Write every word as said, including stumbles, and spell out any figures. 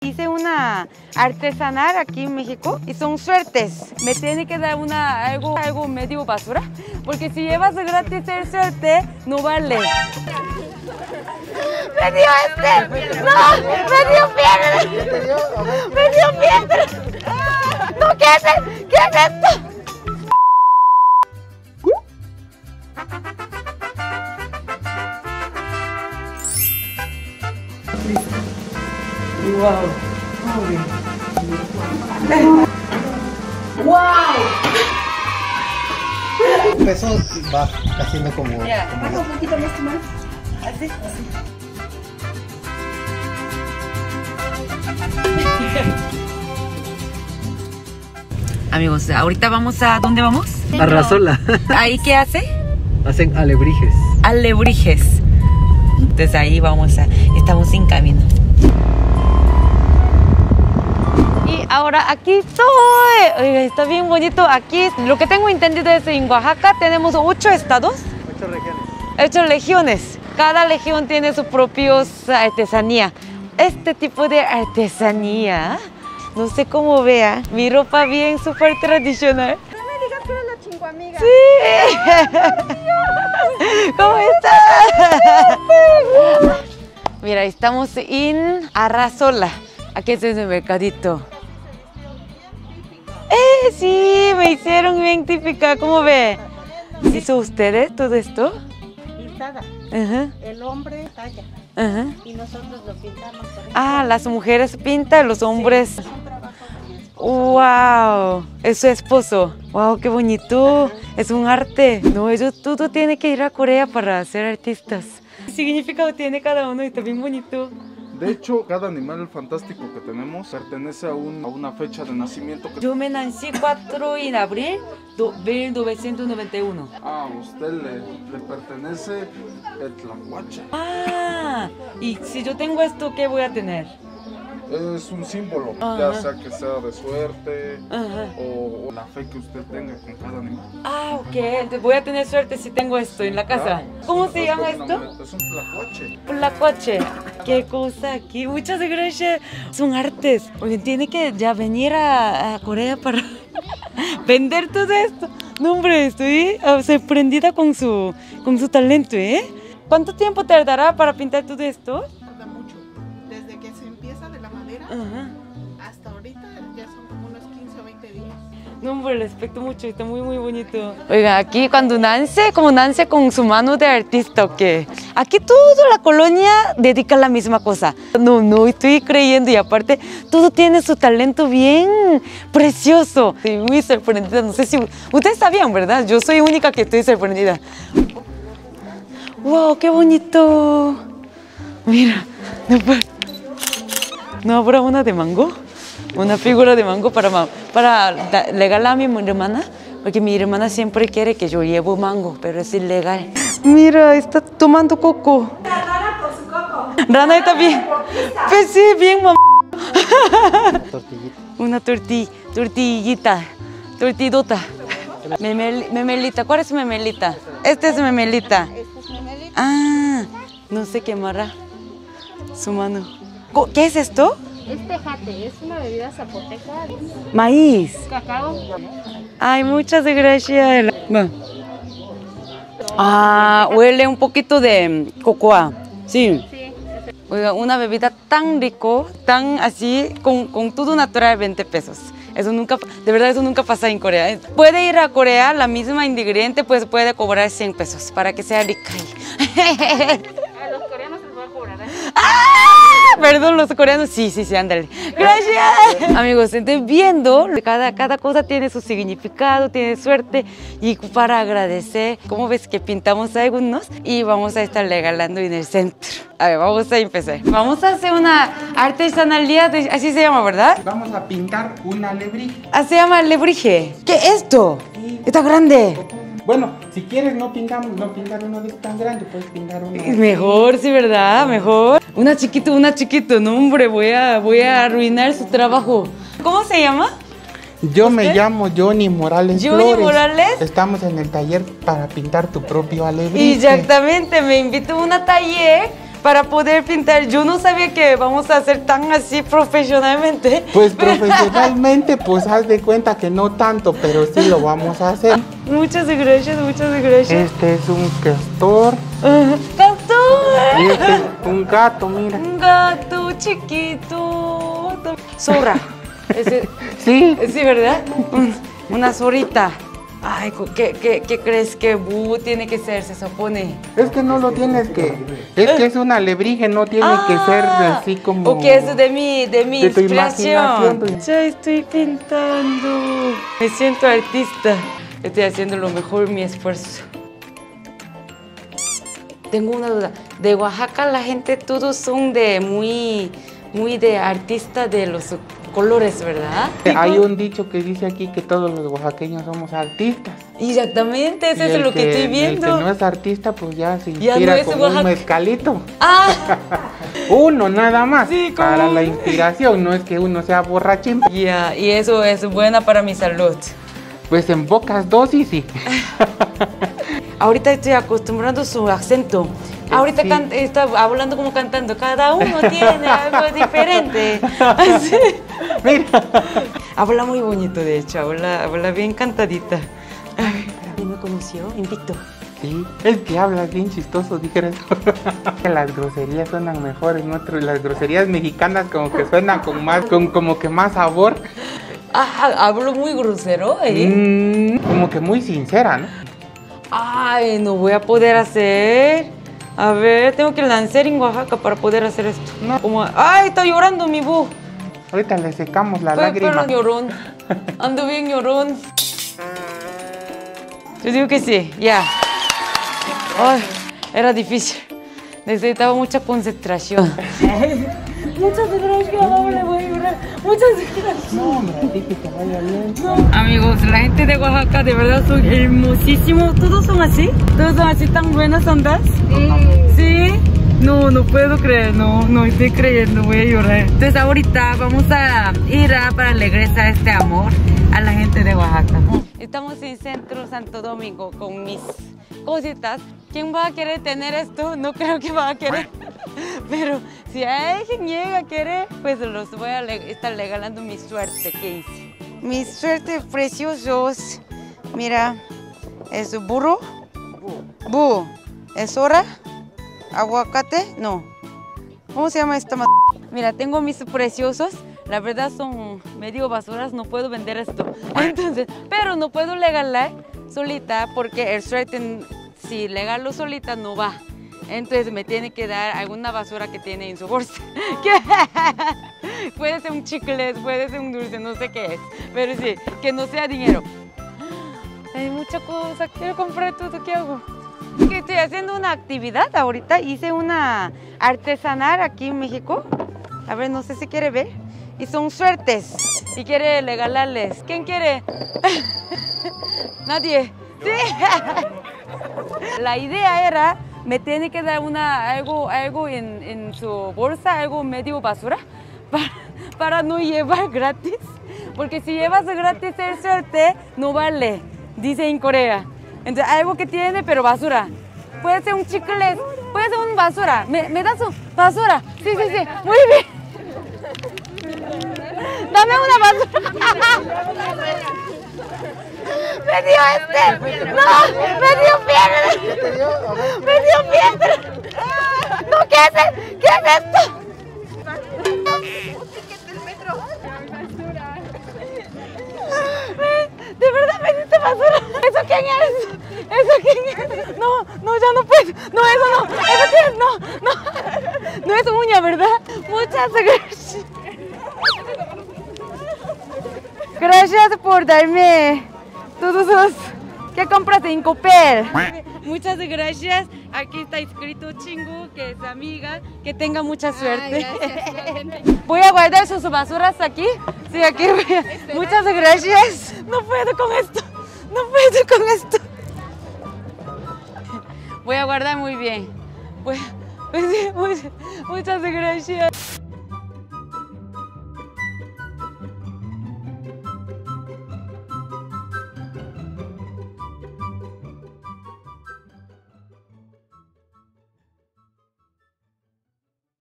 Hice una artesanal aquí en México y son suertes. Me tiene que dar una, algo, algo medio basura, porque si llevas gratis el suerte, no vale. ¡Me dio este! ¡No! ¡Me dio piedra! ¡Me dio piedra! ¡No! ¿Qué es, ¿Qué es esto? ¡Wow! ¡Wow! Eso va haciendo como... Yeah. como un poquito más, más. Así, así. Amigos, ahorita vamos a... ¿Dónde vamos? Arrasola. ¿Ahí qué hace? Hacen alebrijes. Alebrijes. Entonces ahí vamos a... Estamos en camino. Y ahora aquí estoy. Oiga, está bien bonito. Aquí, lo que tengo entendido es en Oaxaca tenemos ocho estados. Ocho regiones. Ocho legiones. Cada legión tiene su propia artesanía. Este tipo de artesanía, no sé cómo vea, mi ropa bien súper tradicional. No me digas que eres la chinguamiga. Sí. ¿Cómo estás? Mira, estamos en Arrasola. Aquí es el mercadito. Eh, sí, me hicieron bien típica. ¿Cómo ve? ¿Hizo ustedes todo esto? Pintada. Ajá. El hombre talla. Ajá. Y nosotros lo pintamos. Ah, las mujeres pintan, los hombres. Sí, es un trabajo de mi esposo. ¡Wow! Es su esposo. ¡Wow! ¡Qué bonito! Ajá. Es un arte. No, ellos todo tiene que ir a Corea para ser artistas. ¿Qué significado tiene cada uno? Y está bien bonito. De hecho, cada animal fantástico que tenemos pertenece a, un, a una fecha de nacimiento. Que... Yo me nací cuatro de abril de mil novecientos noventa y uno. Ah, a usted le, le pertenece el tlacuache. Ah, y si yo tengo esto, ¿qué voy a tener? Es un símbolo, Ajá. ya sea que sea de suerte o, o la fe que usted tenga con cada animal. Ah, ok. Entonces voy a tener suerte si tengo esto en la casa. Claro, ¿Cómo sí, se es llama como esto? una- Es un tlacuache. Tlacuache. Qué cosa aquí. Muchas gracias. Son artes. Oye, tiene que ya venir a, a Corea para vender todo esto. No, hombre, estoy ah, sorprendida con su, con su talento, ¿eh? ¿Cuánto tiempo tardará para pintar todo esto? Tarda mucho. Desde que se empieza de la madera Ajá. hasta ahorita ya son como unos quince o veinte días. No, hombre, lo respeto mucho, está muy, muy bonito. Oiga, aquí cuando nace, como nace con su mano de artista, ¿o qué? Aquí toda la colonia dedica la misma cosa. No, no, estoy creyendo y aparte todo tiene su talento bien precioso. Estoy muy sorprendida, no sé si... Ustedes sabían, ¿verdad? Yo soy única que estoy sorprendida. ¡Wow, qué bonito! Mira, no, ¿no habrá una de mango? Una figura de mango para, para regalar a mi hermana, porque mi hermana siempre quiere que yo lleve mango, pero es ilegal. Mira, está tomando coco. La rana con su coco. Rana está bien. Pues sí, bien, mamá. Tortillita. Una torti, tortillita, tortidota. Memel, memelita, ¿cuál es memelita? Este es memelita. Este es memelita. Ah, no sé qué amarra su mano. ¿Qué es esto? Es tejate, es una bebida zapoteca. Maíz. Cacao. Ay, muchas gracias. Bueno. Ah, huele un poquito de cocoa. Sí. Sí. Oiga, una bebida tan rico, tan así, con, con todo natural, veinte pesos. Eso nunca, de verdad, eso nunca pasa en Corea. Puede ir a Corea, la misma ingrediente, pues puede cobrar cien pesos para que sea rica. A los coreanos les voy a cobrar. ¿eh? ¡Ah! Perdón, los coreanos, sí, sí, sí, ándale. Gracias. Amigos, estoy viendo, cada, cada cosa tiene su significado, tiene suerte. Y para agradecer, ¿cómo ves que pintamos algunos? Y vamos a estar regalando en el centro. A ver, vamos a empezar. Vamos a hacer una artesanalidad, de, así se llama, ¿verdad? Vamos a pintar un alebrije. Ah, se llama alebrije. ¿Qué es esto? Está grande. Bueno, si quieres no pintamos, no pintar uno de tan grande, puedes pintar uno. Mejor, sí, ¿verdad? Mejor. Una chiquito, una chiquito. No, hombre, voy a, voy a arruinar su trabajo. ¿Cómo se llama? Yo me llamo Johnny Morales Johnny Flores. Morales. Estamos en el taller para pintar tu propio alebrije. Exactamente, me invitó a una taller para poder pintar. Yo no sabía que vamos a hacer tan así profesionalmente. Pues profesionalmente, pues haz de cuenta que no tanto, pero sí lo vamos a hacer. Muchas gracias, muchas gracias. Este es un castor. Uh, ¡Gato! Y este es un gato, mira. Un gato chiquito. Zorra. Ese, Sí. sí, ¿verdad? Una zorrita. Ay, ¿qué, qué, qué crees que Bu tiene que ser? Se supone. Es que no lo tienes que... Es que es una alebrije, no tiene Ah, que ser así como... O que es de mi, de mi de tu inspiración. imaginación. Ya estoy pintando. Me siento artista. Estoy haciendo lo mejor mi esfuerzo. Tengo una duda. De Oaxaca la gente todos son de muy, muy de artista de los colores, ¿verdad? Hay un dicho que dice aquí que todos los oaxaqueños somos artistas. Exactamente, eso Y es el lo que, estoy viendo. El que no es artista, pues ya se Ya inspira no es con Oaxaca. un mezcalito. Ah, Uno nada más, Sí, como para un- la inspiración, no es que uno sea borrachín. ya, y eso es buena para mi salud. Pues en pocas dosis sí. Ahorita estoy acostumbrando su acento. Ahorita Sí. can- está hablando como cantando. Cada uno tiene algo diferente. Así. Mira. Habla muy bonito, de hecho. Habla, habla bien cantadita. Ay, ¿quién me conoció? En TikTok. Sí, es que hablas bien chistoso, dijeras. Las groserías suenan mejores, ¿no? Las groserías mexicanas como que suenan con más, con como que más sabor. Ah, hablo muy grosero, ¿eh? Mm, como que muy sincera, ¿no? Ay, no voy a poder hacer. A ver, tengo que lanzar en Oaxaca para poder hacer esto. No. Como, ay, está llorando mi bu. Ahorita le secamos la Fue lágrima. pero llorón. Ando bien llorón. Yo digo que sí, ya. Ay, era difícil. Necesitaba mucha concentración. Muchas gracias, ahora voy a llorar. Muchas gracias. No, hombre, a ti que te vaya bien. Amigos, la gente de Oaxaca de verdad son hermosísimos. ¿Todos son así? ¿Todos son así tan buenas ondas? Sí. ¿Sí? No, no puedo creer, no, no estoy creyendo, voy a llorar. Entonces ahorita vamos a ir a para regresar este amor a la gente de Oaxaca. Estamos en Centro Santo Domingo con mis cositas. ¿Quién va a querer tener esto? No creo que va a querer. Pero si alguien llega a querer, pues los voy a le- estar regalando mi suerte que hice. Mis suertes preciosos. Mira, es burro. Bu. Es hora. Aguacate. No. ¿Cómo se llama esta? Mira, tengo mis preciosos. La verdad son medio basuras, no puedo vender esto. Entonces, pero no puedo regalar solita porque el suerte, si regalo solita no va. Entonces me tiene que dar alguna basura que tiene en su bolsa. Puede ser un chicle, puede ser un dulce, no sé qué es. Pero sí, que no sea dinero. Hay mucha cosa, quiero comprar todo, ¿qué hago? Que estoy haciendo una actividad ahorita, hice una artesanal aquí en México. A ver, no sé si quiere ver. Y son suertes y quiere regalarles. ¿Quién quiere? Nadie. Sí. La idea era, me tiene que dar una, algo, algo en, en su bolsa, algo medio basura, para, para no llevar gratis. Porque si llevas gratis el suerte, no vale, dice en Corea. Entonces, algo que tiene, pero basura. Puede ser un chicle, puede ser un basura. ¿Me, me das un basura? Sí, sí, sí. Muy bien. Dame una basura. Me dio este. No, me dio piedra. Me dio piedra. No, ¿qué es, ¿qué es esto? De verdad me diste basura. ¿Eso quién es? ¿Eso quién es? No, no, ya no puedo. No, eso no. ¿Eso quién es? No, no. No es uña, ¿verdad? Muchas gracias. Gracias por darme todos los que compras en Coppel. Muchas gracias. Aquí está escrito Chingu, que es amiga. Que tenga mucha suerte. Voy a guardar sus basuras aquí. Sí, aquí voy a... Muchas gracias. No puedo con esto. No puedo con esto. Voy a guardar muy bien. Voy- pues sí, muchas, muchas gracias.